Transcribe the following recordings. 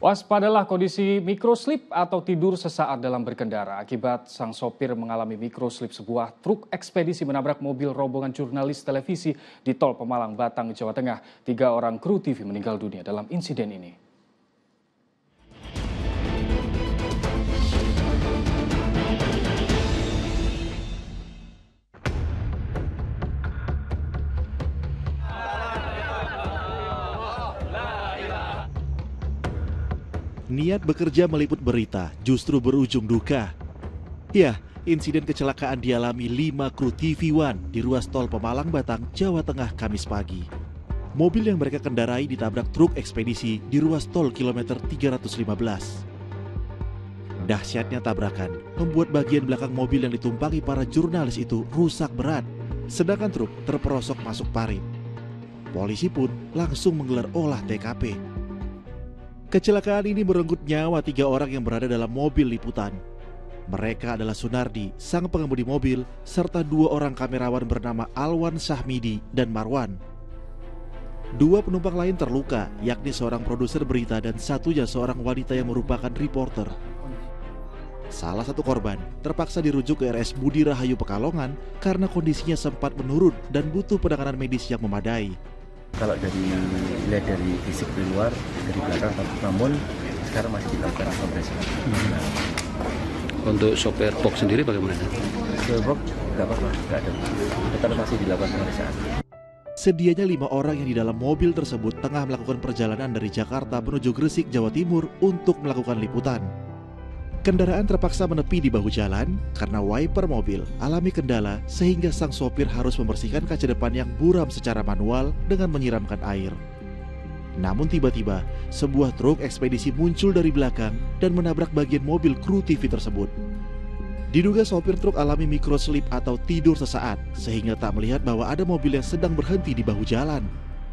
Waspadalah kondisi microslip atau tidur sesaat dalam berkendara. Akibat sang sopir mengalami microslip, sebuah truk ekspedisi menabrak mobil rombongan jurnalis televisi di Tol Pemalang, Batang, Jawa Tengah. 3 orang kru TV meninggal dunia dalam insiden ini. Niat bekerja meliput berita justru berujung duka. Ya, insiden kecelakaan dialami 5 kru TV One di ruas tol Pemalang Batang, Jawa Tengah, Kamis pagi. Mobil yang mereka kendarai ditabrak truk ekspedisi di ruas tol kilometer 315. Dahsyatnya tabrakan membuat bagian belakang mobil yang ditumpangi para jurnalis itu rusak berat, sedangkan truk terperosok masuk parit. Polisi pun langsung menggelar olah TKP. Kecelakaan ini merenggut nyawa 3 orang yang berada dalam mobil liputan. Mereka adalah Sunardi, sang pengemudi mobil, serta 2 orang kamerawan bernama Alwan Sahmidi dan Marwan. 2 penumpang lain terluka, yakni seorang produser berita dan satunya seorang wanita yang merupakan reporter. Salah satu korban terpaksa dirujuk ke RS Budi Rahayu Pekalongan karena kondisinya sempat menurun dan butuh penanganan medis yang memadai. Kalau dilihat dari fisik di luar, dari belakang, namun sekarang masih dilakukan kompresi. Untuk sopir box sendiri bagaimana? Sopir box nggak apa-apa, nggak ada. Tetap masih dilakukan pemeriksaan. Sedianya 5 orang yang di dalam mobil tersebut tengah melakukan perjalanan dari Jakarta menuju Gresik, Jawa Timur untuk melakukan liputan. Kendaraan terpaksa menepi di bahu jalan karena wiper mobil alami kendala sehingga sang sopir harus membersihkan kaca depan yang buram secara manual dengan menyiramkan air. Namun tiba-tiba sebuah truk ekspedisi muncul dari belakang dan menabrak bagian mobil kru TV tersebut. Diduga sopir truk alami microslip atau tidur sesaat sehingga tak melihat bahwa ada mobil yang sedang berhenti di bahu jalan.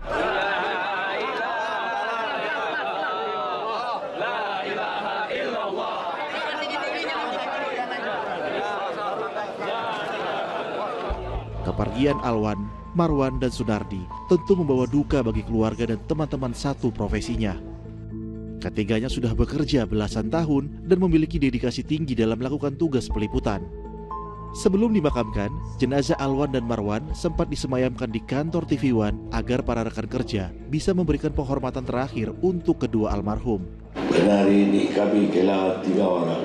Kepergian Alwan, Marwan, dan Sunardi tentu membawa duka bagi keluarga dan teman-teman satu profesinya. Ketiganya sudah bekerja belasan tahun dan memiliki dedikasi tinggi dalam melakukan tugas peliputan. Sebelum dimakamkan, jenazah Alwan dan Marwan sempat disemayamkan di kantor TV One agar para rekan kerja bisa memberikan penghormatan terakhir untuk kedua almarhum. Hari ini kami kehilangan 3 orang.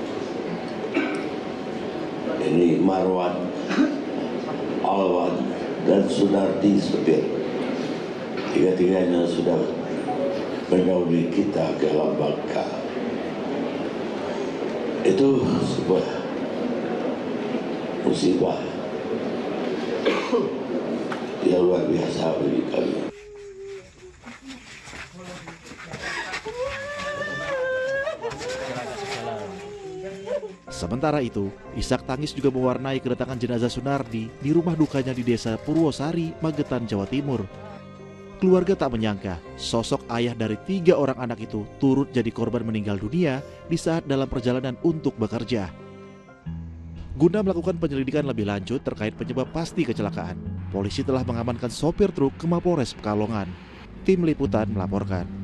Ini Marwan, Alwan, dan Sunardi supir. 3-tiganya sudah mendahului kita ke alam baka. Itu sebuah musibah yang luar biasa bagi kami. Sementara itu, isak tangis juga mewarnai kedatangan jenazah Sunardi di rumah dukanya di desa Purwosari, Magetan, Jawa Timur. Keluarga tak menyangka sosok ayah dari 3 orang anak itu turut jadi korban meninggal dunia di saat dalam perjalanan untuk bekerja. Guna melakukan penyelidikan lebih lanjut terkait penyebab pasti kecelakaan, polisi telah mengamankan sopir truk ke Mapolres Pekalongan. Tim Liputan melaporkan.